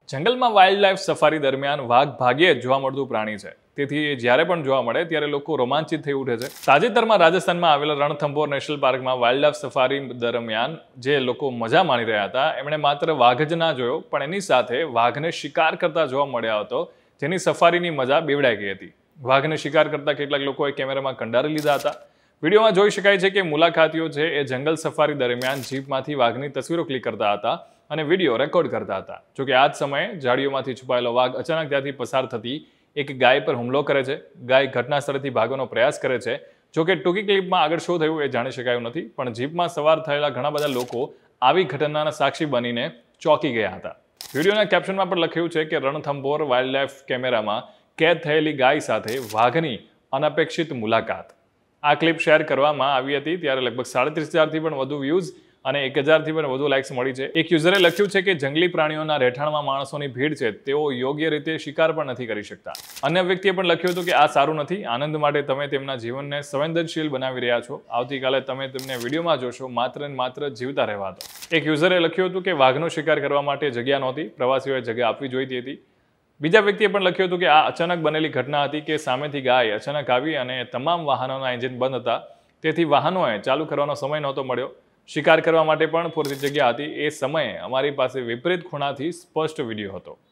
જંગલમાં wild life safari દરમિયાન વાઘ ભાગ્યે જ જોવા મળતું પ્રાણી છે. તેથી જ્યારે પણ જોવા મળે ત્યારે લોકો રોમાંચિત થઈ ઉઠે છે. તાજેતરમાં રાજસ્થાનમાં આવેલા રણથંભોર નેશનલ પાર્કમાં વાઇલ્ડ લાઇફ સફારી દરમિયાન જે લોકો મજા માણી રહ્યા હતા એમણે માત્ર વાઘ જ ના જોયો પણ એની સાથે વાઘને શિકાર કરતા જોવા મળ્યા હતો, જેની સફારીની મજા બેવડાઈ ગઈ હતી. વાઘને શિકાર કરતા કેટલાક લોકોએ કેમેરામાં કંડારી લીધા હતા. વિડીયોમાં જોઈ શકાય છે કે મુલાકાતીઓ છે એ જંગલ સફારી દરમિયાન જીપમાંથી વાઘની તસવીરો ક્લિક કરતા હતા અને વિડીયો રેકોર્ડ કરતા હતા. જોકે આ જ સમયે ઝાડીઓમાંથી છુપાયેલો વાઘ અચાનક ત્યાંથી પસાર થતી એક ગાય પર હુમલો કરે છે. ગાય ઘટના સ્થળેથી ભાગવાનો પ્રયાસ કરે છે. જોકે ટૂંકી ક્લિપમાં આગળ શું થયું એ જાણી શકાયું નથી, પણ જીપમાં સવાર થયેલા ઘણા બધા લોકો આવી ઘટનાના સાક્ષી બનીને ચોંકી ગયા હતા. વિડીયોના કેપ્શનમાં પણ લખ્યું છે કે રણથંભોર વાઇલ્ડ લાઇફ કેમેરામાં કેદ થયેલી ગાય સાથે વાઘની અનપેક્ષિત મુલાકાત. આ ક્લિપ શેર કરવામાં આવી હતી ત્યારે લગભગ 37,000થી પણ વધુ વ્યૂઝ અને 1,000થી પણ વધુ લાઇક્સ મળી છે. એક યુઝરે લખ્યું છે કે જંગલી પ્રાણીઓના રહેઠાણમાં માણસોની ભીડ છે, તેઓ યોગ્ય રીતે શિકાર પણ નથી કરી શકતા. અન્ય વ્યક્તિએ પણ લખ્યું હતું કે આ સારું નથી, આનંદ માટે તમે તેમના જીવનને સંવેદનશીલ બનાવી રહ્યા છો. આવતીકાલે તમે તેમને વિડીયોમાં જોશો, માત્ર ને માત્ર જીવતા રહેવા દો. એક યુઝરે લખ્યું હતું કે વાઘનો શિકાર કરવા માટે જગ્યા નહોતી, પ્રવાસીઓએ જગ્યા આપવી જોઈતી હતી. બીજા વ્યક્તિએ પણ લખ્યું હતું કે આ અચાનક બનેલી ઘટના હતી કે સામેથી ગાય અચાનક આવી અને તમામ વાહનોના એન્જિન બંધ હતા, તેથી વાહનોએ ચાલુ કરવાનો સમય નહોતો મળ્યો. શિકાર કરવા માટે પણ પૂરતી જગ્યા હતી. એ સમયે અમારી પાસે વિપરીત ખૂણાથી સ્પષ્ટ વિડીયો હતો.